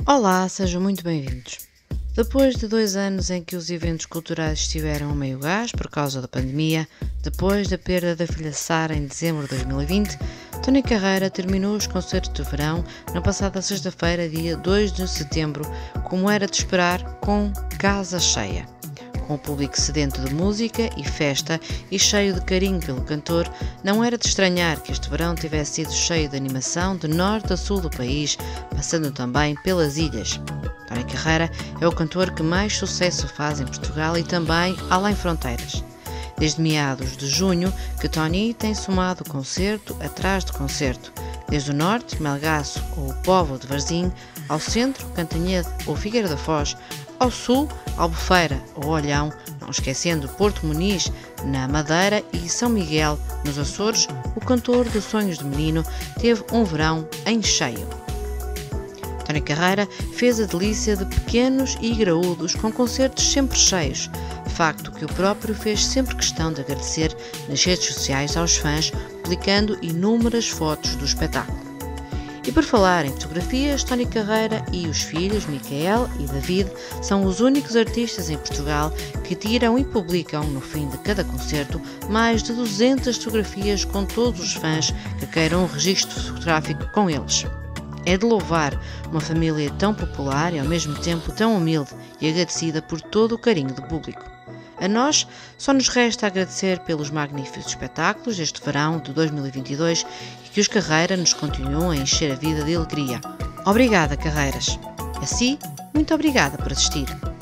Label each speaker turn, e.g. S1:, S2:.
S1: Olá, sejam muito bem-vindos. Depois de 2 anos em que os eventos culturais estiveram a meio gás por causa da pandemia, depois da perda da filha Sara em dezembro de 2020, Tony Carreira terminou os concertos de verão na passada sexta-feira, dia 2 de setembro, como era de esperar, com casa cheia. Com o público sedento de música e festa e cheio de carinho pelo cantor, não era de estranhar que este verão tivesse sido cheio de animação de norte a sul do país, passando também pelas ilhas. Tony Carreira é o cantor que mais sucesso faz em Portugal e também além fronteiras. Desde meados de junho que Tony tem somado concerto atrás de concerto, desde o norte, Melgaço ou o Póvoa de Varzim, ao centro, Cantanhede ou Figueira da Foz, ao sul, Albufeira ou Olhão, não esquecendo Porto Muniz, na Madeira e São Miguel, nos Açores, o cantor dos Sonhos de Menino teve um verão em cheio. Tony Carreira fez a delícia de pequenos e graúdos com concertos sempre cheios, facto que o próprio fez sempre questão de agradecer nas redes sociais aos fãs, publicando inúmeras fotos do espetáculo. E por falar em fotografias, Tony Carreira e os filhos, Micael e David, são os únicos artistas em Portugal que tiram e publicam, no fim de cada concerto, mais de 200 fotografias com todos os fãs que queiram um registro fotográfico com eles. É de louvar uma família tão popular e ao mesmo tempo tão humilde e agradecida por todo o carinho do público. A nós, só nos resta agradecer pelos magníficos espetáculos deste verão de 2022 e que os Carreira nos continuam a encher a vida de alegria. Obrigada, Carreiras. A si, muito obrigada por assistir.